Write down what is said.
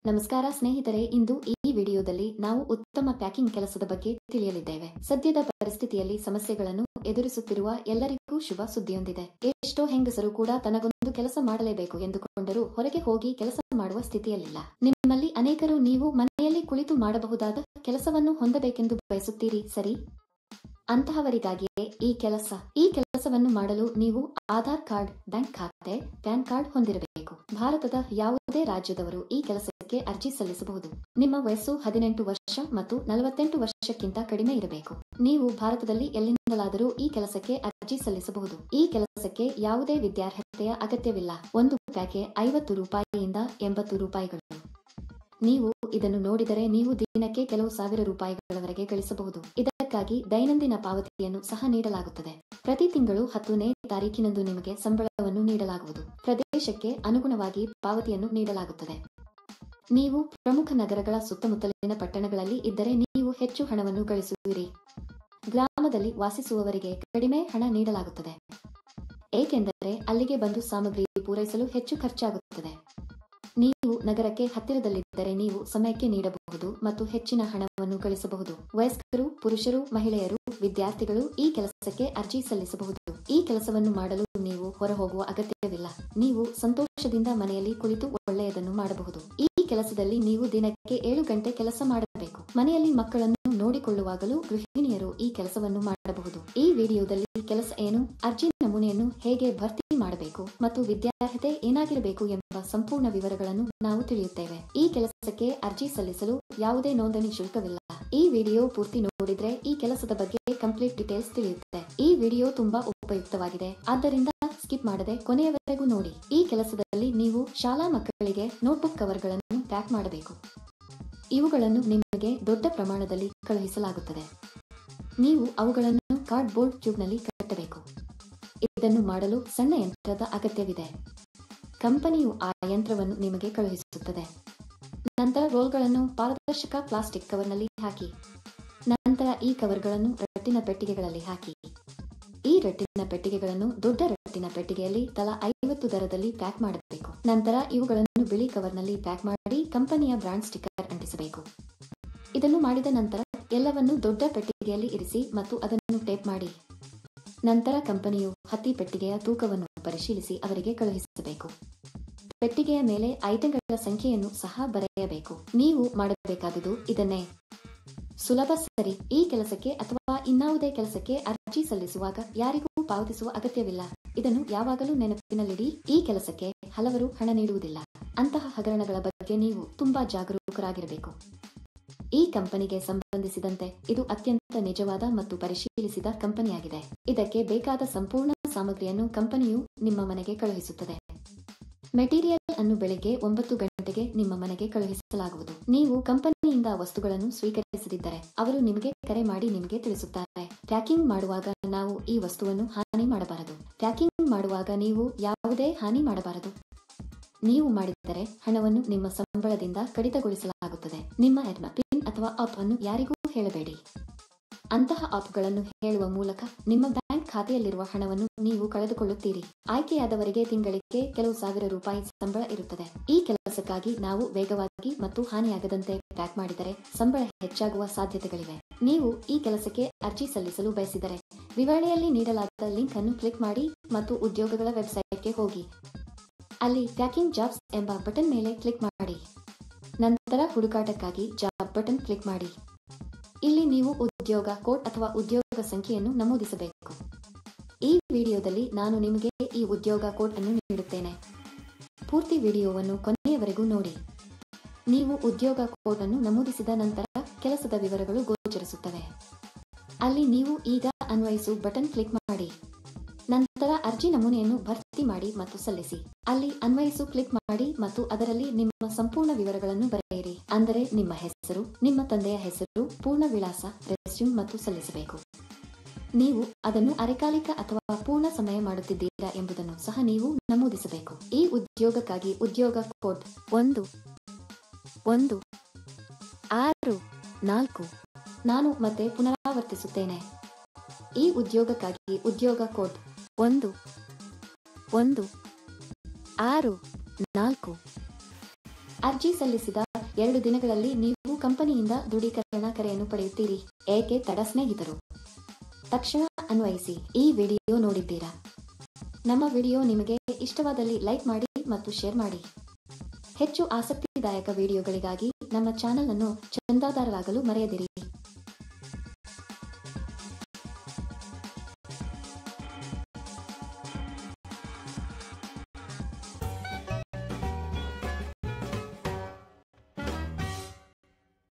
ನಮಸ್ಕಾರ ಸ್ನೇಹಿತರೆ, ಇಂದು ಈ ವಿಡಿಯೋದಲ್ಲಿ ನಾವು ಉತ್ತಮ ಪ್ಯಾಕಿಂಗ್ ಕೆಲಸದ ಬಗ್ಗೆ ತಿಳಿಯಲಿದ್ದೇವೆ. ಸದ್ಯದ ಪರಿಸ್ಥಿತಿಯಲ್ಲಿ ಸಮಸ್ಯೆಗಳನ್ನು ಎದುರಿಸುತ್ತಿರುವ ಎಲ್ಲರಿಗೂ ಶುಭ ಸುದ್ದಿಯೊಂದಿದೆ. ಎಷ್ಟೋ ಹೆಂಗಸರು ಕೂಡ ತನಗೊಂದು ಕೆಲಸ ಮಾಡಲೇಬೇಕು ಎಂದುಕೊಂಡರೂ ಹೊರಗೆ ಹೋಗಿ ಕೆಲಸ ಮಾಡುವ ಸ್ಥಿತಿಯಲ್ಲಿಲ್ಲ. ನಿಮ್ಮಲ್ಲಿ ಅನೇಕರು ನೀವು ಮನೆಯಲ್ಲಿ ಕುಳಿತು ಮಾಡಬಹುದಾದ ಕೆಲಸವನ್ನು ಹೊಂದಬೇಕೆಂದು ಬಯಸುತ್ತೀರಿ, ಸರಿ? ಅಂತಹವರಿಗಾಗಿಯೇ ಈ ಕೆಲಸವನ್ನು ಮಾಡಲು ನೀವು ಆಧಾರ್ ಕಾರ್ಡ್, ಬ್ಯಾಂಕ್ ಖಾತೆ, ಪ್ಯಾನ್ ಕಾರ್ಡ್ ಹೊಂದಿರಬೇಕು. ಭಾರತದ ಯಾವುದೇ ರಾಜ್ಯದವರು ಈ ಕೆಲಸಕ್ಕೆ ಅರ್ಜಿ ಸಲ್ಲಿಸಬಹುದು. ನಿಮ್ಮ ವಯಸ್ಸು 18 ವರ್ಷ ಮತ್ತು 48 ವರ್ಷಕ್ಕಿಂತ ಕಡಿಮೆ ಇರಬೇಕು. ನೀವು ಭಾರತದಲ್ಲಿ ಎಲ್ಲಿಂದಲಾದರೂ ಈ ಕೆಲಸಕ್ಕೆ ಅರ್ಜಿ ಸಲ್ಲಿಸಬಹುದು. ಈ ಕೆಲಸಕ್ಕೆ ಯಾವುದೇ ವಿದ್ಯಾರ್ಹತೆಯ ಅಗತ್ಯವಿಲ್ಲ. ಒಂದು ಪ್ಯಾಕ್ಗೆ 50 ರೂಪಾಯಿಯಿಂದ 80 ರೂಪಾಯಿಗಳು. ನೀವು ಇದನ್ನು ನೋಡಿದರೆ ನೀವು ದಿನಕ್ಕೆ ಕೆಲವು ಸಾವಿರ ರೂಪಾಯಿಗಳವರೆಗೆ ಗಳಿಸಬಹುದು. ಇದಕ್ಕಾಗಿ ದೈನಂದಿನ ಪಾವತಿಯನ್ನು ಸಹ ನೀಡಲಾಗುತ್ತದೆ. ಪ್ರತಿ ತಿಂಗಳು 10ನೇ ತಾರೀಕಿನಂದು ನಿಮಗೆ ಸಂಬಳವನ್ನು ನೀಡಲಾಗುವುದು. ಪ್ರದೇಶಕ್ಕೆ ಅನುಗುಣವಾಗಿ ಪಾವತಿಯನ್ನು ನೀಡಲಾಗುತ್ತದೆ. ನೀವು ಪ್ರಮುಖ ನಗರಗಳ ಸುತ್ತಮುತ್ತಲಿನ ಪಟ್ಟಣಗಳಲ್ಲಿ ಇದ್ದರೆ ನೀವು ಹೆಚ್ಚು ಹಣವನ್ನು ಗಳಿಸುವಿರಿ. ಗ್ರಾಮದಲ್ಲಿ ವಾಸಿಸುವವರಿಗೆ ಕಡಿಮೆ ಹಣ ನೀಡಲಾಗುತ್ತದೆ, ಏಕೆಂದರೆ ಅಲ್ಲಿಗೆ ಬಂದು ಸಾಮಗ್ರಿ ಪೂರೈಸಲು ಹೆಚ್ಚು ಖರ್ಚಾಗುತ್ತದೆ. ನೀವು ನಗರಕ್ಕೆ ಹತ್ತಿರದಲ್ಲಿದ್ದರೆ ನೀವು ಸಮಯಕ್ಕೆ ನೀಡಬಹುದು ಮತ್ತು ಹೆಚ್ಚಿನ ಹಣವನ್ನು ಗಳಿಸಬಹುದು. ವಯಸ್ಕರು, ಪುರುಷರು, ಮಹಿಳೆಯರು, ವಿದ್ಯಾರ್ಥಿಗಳು ಈ ಕೆಲಸಕ್ಕೆ ಅರ್ಜಿ ಸಲ್ಲಿಸಬಹುದು. ಈ ಕೆಲಸವನ್ನು ಮಾಡಲು ನೀವು ಹೊರಹೋಗುವ ಅಗತ್ಯವಿಲ್ಲ. ನೀವು ಸಂತೋಷದಿಂದ ಮನೆಯಲ್ಲಿ ಕುಳಿತು ಒಳ್ಳೆಯದನ್ನು ಮಾಡಬಹುದು. ಈ ಕೆಲಸದಲ್ಲಿ ನೀವು ದಿನಕ್ಕೆ 7 ಗಂಟೆ ಕೆಲಸ ಮಾಡಬೇಕು. ಮನೆಯಲ್ಲಿ ಮಕ್ಕಳನ್ನು ನೋಡಿಕೊಳ್ಳುವಾಗಲೂ ಗೃಹಿಣಿಯರು ಈ ಕೆಲಸವನ್ನು ಮಾಡಬಹುದು. ಈ ವಿಡಿಯೋದಲ್ಲಿ ಕೆಲಸ ಏನು, ಅರ್ಜಿ ನಮೂನೆಯನ್ನು ಹೇಗೆ ಭರ್ತಿ ಮಾಡಬೇಕು ಮತ್ತು ವಿದ್ಯಾರ್ಹತೆ ಏನಾಗಿರಬೇಕು ಎಂಬ ಸಂಪೂರ್ಣ ವಿವರಗಳನ್ನು ನಾವು ತಿಳಿಯುತ್ತೇವೆ. ಈ ಕೆಲಸಕ್ಕೆ ಅರ್ಜಿ ಸಲ್ಲಿಸಲು ಯಾವುದೇ ನೋಂದಣಿ ಶುಲ್ಕವಿಲ್ಲ. ಈ ವಿಡಿಯೋ ಪೂರ್ತಿ ನೋಡಿದ್ರೆ ಈ ಕೆಲಸದ ಬಗ್ಗೆ ಕಂಪ್ಲೀಟ್ ಡೀಟೇಲ್ಸ್ ತಿಳಿಯುತ್ತೆ. ಈ ವಿಡಿಯೋ ತುಂಬಾ ಉಪಯುಕ್ತವಾಗಿದೆ, ಆದ್ದರಿಂದ ಸ್ಕಿಪ್ ಮಾಡದೆ ಕೊನೆಯವರೆಗೂ ನೋಡಿ. ಈ ಕೆಲಸದಲ್ಲಿ ನೀವು ಶಾಲಾ ಮಕ್ಕಳಿಗೆ ನೋಟ್ಬುಕ್ ಕವರ್ಗಳನ್ನು ಪ್ಯಾಕ್ ಮಾಡಬೇಕು. ಇವುಗಳನ್ನು ನಿಮಗೆ ದೊಡ್ಡ ಪ್ರಮಾಣದಲ್ಲಿ ಕಳುಹಿಸಲಾಗುತ್ತದೆ. ನೀವು ಅವುಗಳನ್ನು ಕಾರ್ಡ್ಬೋರ್ಡ್ ಟ್ಯೂಬ್ನಲ್ಲಿ ಕಟ್ಟಬೇಕು. ಇದನ್ನು ಮಾಡಲು ಸಣ್ಣ ಯಂತ್ರದ ಅಗತ್ಯವಿದೆ. ಕಂಪನಿಯು ಆ ಯಂತ್ರವನ್ನು ನಿಮಗೆ ಕಳುಹಿಸುತ್ತದೆ. ನಂತರ ರೋಲ್ಗಳನ್ನು ಪಾರದರ್ಶಕ ಪ್ಲಾಸ್ಟಿಕ್ ಕವರ್ನಲ್ಲಿ ಹಾಕಿ. ನಂತರ ಈ ಕವರ್ಗಳನ್ನು ರಟ್ಟಿನ ಪೆಟ್ಟಿಗೆಗಳಲ್ಲಿ ಹಾಕಿ. ಈ ರಟ್ಟಿನ ಪೆಟ್ಟಿಗೆಗಳನ್ನು ದೊಡ್ಡ ರಟ್ಟಿನ ಪೆಟ್ಟಿಗೆಯಲ್ಲಿ ತಲಾ 50 ದರದಲ್ಲಿ ಪ್ಯಾಕ್ ಮಾಡಬೇಕು. ನಂತರ ಇವುಗಳನ್ನು ಬಿಳಿ ಕವರ್ನಲ್ಲಿ ಪ್ಯಾಕ್ ಮಾಡಿ ಕಂಪನಿಯ ಬ್ರಾಂಡ್ ಸ್ಟಿಕ್ಕರ್ ಅಂಟಿಸಬೇಕು. ಇದನ್ನು ಮಾಡಿದ ನಂತರ ಎಲ್ಲವನ್ನು ದೊಡ್ಡ ಪೆಟ್ಟಿಗೆಯಲ್ಲಿ ಇರಿಸಿ ಮತ್ತು ಅದನ್ನು ಟೇಪ್ ಮಾಡಿ. ನಂತರ ಕಂಪನಿಯು ಹತ್ತಿ ಪೆಟ್ಟಿಗೆಯ ತೂಕವನ್ನು ಪರಿಶೀಲಿಸಿ ಅವರಿಗೆ ಕಳುಹಿಸಬೇಕು. ಪೆಟ್ಟಿಗೆಯ ಮೇಲೆ ಐಟಂಗಳ ಸಂಖ್ಯೆಯನ್ನು ಸಹ ಬರೆಯಬೇಕು. ನೀವು ಮಾಡಬೇಕಾದುದು ಇದನ್ನೇ. ಸುಲಭ, ಸರಿ? ಈ ಕೆಲಸಕ್ಕೆ ಅಥವಾ ಇನ್ನಾವುದೇ ಕೆಲಸಕ್ಕೆ ಅರ್ಜಿ ಸಲ್ಲಿಸುವಾಗ ಯಾರಿಗೂ ಪಾವತಿಸುವ ಅಗತ್ಯವಿಲ್ಲ. ಇದನ್ನು ಯಾವಾಗಲೂ ನೆನಪಿನಲ್ಲಿಡಿ. ಈ ಕೆಲಸಕ್ಕೆ ಹಲವರು ಹಣ ನೀಡುವುದಿಲ್ಲ. ಅಂತಹ ಹಗರಣಗಳ ಬಗ್ಗೆ ನೀವು ತುಂಬಾ ಜಾಗರೂಕರಾಗಿರಬೇಕು. ಈ ಕಂಪನಿಗೆ ಸಂಬಂಧಿಸಿದಂತೆ ಇದು ಅತ್ಯಂತ ನಿಜವಾದ ಮತ್ತು ಪರಿಶೀಲಿಸಿದ ಕಂಪನಿಯಾಗಿದೆ. ಇದಕ್ಕೆ ಬೇಕಾದ ಸಂಪೂರ್ಣ ಸಾಮಗ್ರಿಯನ್ನು ಕಂಪನಿಯು ನಿಮ್ಮ ಮನೆಗೆ ಕಳುಹಿಸುತ್ತದೆ. ಮೆಟೀರಿಯಲ್ ಅನ್ನು ಬೆಳಿಗ್ಗೆ 9 ಗಂಟೆಗೆ ನಿಮ್ಮ ಮನೆಗೆ ಕಳುಹಿಸಲಾಗುವುದು. ನೀವು ಕಂಪನಿಯಿಂದ ವಸ್ತುಗಳನ್ನು ಸ್ವೀಕರಿಸದಿದ್ದರೆ ಅವರು ನಿಮಗೆ ಕರೆ ಮಾಡಿ ನಿಮಗೆ ತಿಳಿಸುತ್ತಾರೆ. ಪ್ಯಾಕಿಂಗ್ ಮಾಡುವಾಗ ನಾವು ಈ ವಸ್ತುವನ್ನು ಹಾನಿ ಮಾಡಬಾರದು. ಪ್ಯಾಕಿಂಗ್ ಮಾಡುವಾಗ ನೀವು ಯಾವುದೇ ಹಾನಿ ಮಾಡಬಾರದು. ನೀವು ಮಾಡಿದರೆ ಹಣವನ್ನು ನಿಮ್ಮ ಸಂಬಳದಿಂದ ಕಡಿತಗೊಳಿಸಲಾಗುತ್ತದೆ. ನಿಮ್ಮ ಪಿನ್ ಅಥವಾ ಆಪ್ ಅನ್ನು ಯಾರಿಗೂ ಹೇಳಬೇಡಿ. ಅಂತಹ ಆಪ್ಗಳನ್ನು ಹೇಳುವ ಮೂಲಕ ನಿಮ್ಮ ಬ್ಯಾಂಕ್ ಖಾತೆಯಲ್ಲಿರುವ ಹಣವನ್ನು ನೀವು ಕಳೆದುಕೊಳ್ಳುತ್ತೀರಿ. ಆಯ್ಕೆಯಾದವರಿಗೆ ತಿಂಗಳಿಗೆ ಕೆಲವು ಸಾವಿರ ರೂಪಾಯಿ ಸಂಬಳ ಇರುತ್ತದೆ. ಈ ಕೆಲಸಕ್ಕಾಗಿ ನಾವು ವೇಗವಾಗಿ ಮತ್ತು ಹಾನಿಯಾಗದಂತೆ ಪ್ಯಾಕ್ ಮಾಡಿದರೆ ಸಂಬಳ ಹೆಚ್ಚಾಗುವ ಸಾಧ್ಯತೆಗಳಿವೆ. ನೀವು ಈ ಕೆಲಸಕ್ಕೆ ಅರ್ಜಿ ಸಲ್ಲಿಸಲು ಬಯಸಿದರೆ ವಿವರಣೆಯಲ್ಲಿ ನೀಡಲಾದ ಲಿಂಕ್ ಅನ್ನು ಕ್ಲಿಕ್ ಮಾಡಿ ಮತ್ತು ಉದ್ಯೋಗಗಳ ವೆಬ್ಸೈಟ್ಗೆ ಹೋಗಿ. ಅಲ್ಲಿ ಪ್ಯಾಕಿಂಗ್ ಜಾಬ್ಸ್ ಎಂಬ ಬಟನ್ ಮೇಲೆ ಕ್ಲಿಕ್ ಮಾಡಿ. ನಂತರ ಹುಡುಕಾಟಕ್ಕಾಗಿ ಜಾಬ್ ಬಟನ್ ಕ್ಲಿಕ್ ಮಾಡಿ. ಇಲ್ಲಿ ನೀವು ಉದ್ಯೋಗ ಕೋಡ್ ಅಥವಾ ಉದ್ಯೋಗ ಸಂಖ್ಯೆಯನ್ನು ನಮೂದಿಸಬೇಕು. ಈ ವಿಡಿಯೋದಲ್ಲಿ ನಾನು ನಿಮಗೆ ಈ ಉದ್ಯೋಗ ಕೋಡ್ ಅನ್ನು ನೀಡುತ್ತೇನೆ. ಪೂರ್ತಿ ವಿಡಿಯೋವನ್ನು ಕೊನೆಯವರೆಗೂ ನೋಡಿ. ನೀವು ಉದ್ಯೋಗ ಕೋಡ್ ಅನ್ನು ನಮೂದಿಸಿದ ನಂತರ ಕೆಲಸದ ವಿವರಗಳು ಗೋಚರಿಸುತ್ತವೆ. ಅಲ್ಲಿ ನೀವು ಈಗ ಅನ್ವಯಿಸು ಬಟನ್ ಕ್ಲಿಕ್ ಮಾಡಿ. ನಂತರ ಅರ್ಜಿ ನಮೂನೆಯನ್ನು ಭರ್ತಿ ಮಾಡಿ ಮತ್ತು ಸಲ್ಲಿಸಿ. ಅಲ್ಲಿ ಅನ್ವಯಿಸು ಕ್ಲಿಕ್ ಮಾಡಿ ಮತ್ತು ಅದರಲ್ಲಿ ನಿಮ್ಮ ಸಂಪೂರ್ಣ ವಿವರಗಳನ್ನು ಬರೆಯಿರಿ. ಅಂದರೆ ನಿಮ್ಮ ಹೆಸರು, ನಿಮ್ಮ ತಂದೆಯ ಹೆಸರು, ಪೂರ್ಣ ವಿಳಾಸ, ರೆಸ್ಯೂಮ್ ಮತ್ತು ಸಲ್ಲಿಸಬೇಕು. ನೀವು ಅದನ್ನು ಅರೆಕಾಲಿಕ ಅಥವಾ ಪೂರ್ಣ ಸಮಯ ಮಾಡುತ್ತಿದ್ದೀರಾ ಎಂಬುದನ್ನು ಸಹ ನೀವು ನಮೂದಿಸಬೇಕು. ಈ ಉದ್ಯೋಗಕ್ಕಾಗಿ ಉದ್ಯೋಗ ಕೋಡ್ 1164. ನಾನು ಮತ್ತೆ ಪುನರಾವರ್ತಿಸುತ್ತೇನೆ. ಈ ಉದ್ಯೋಗಕ್ಕಾಗಿ ಉದ್ಯೋಗ ಕೋಡ್ 1164. ಅರ್ಜಿ ಸಲ್ಲಿಸಿದ 2 ದಿನಗಳಲ್ಲಿ ನೀವು ಕಂಪನಿಯಿಂದ ದೃಢೀಕರಣ ಕರೆಯನ್ನು ಪಡೆಯುತ್ತೀರಿ. ಏಕೆ ತಡ ಸ್ನೇಹಿತರು? ತಕ್ಷಣ ಅನ್ವಯಿಸಿ. ಈ ವಿಡಿಯೋ ನೋಡಿದ್ದೀರಾ? ನಮ್ಮ ವಿಡಿಯೋ ನಿಮಗೆ ಇಷ್ಟವಾದಲ್ಲಿ ಲೈಕ್ ಮಾಡಿ ಮತ್ತು ಶೇರ್ ಮಾಡಿ. ಹೆಚ್ಚು ಆಸಕ್ತಿದಾಯಕ ವಿಡಿಯೋಗಳಿಗಾಗಿ ನಮ್ಮ ಚಾನೆಲ್ ಅನ್ನು ಚಂದಾದಾರರಾಗಲು ಮರೆಯದಿರಿ.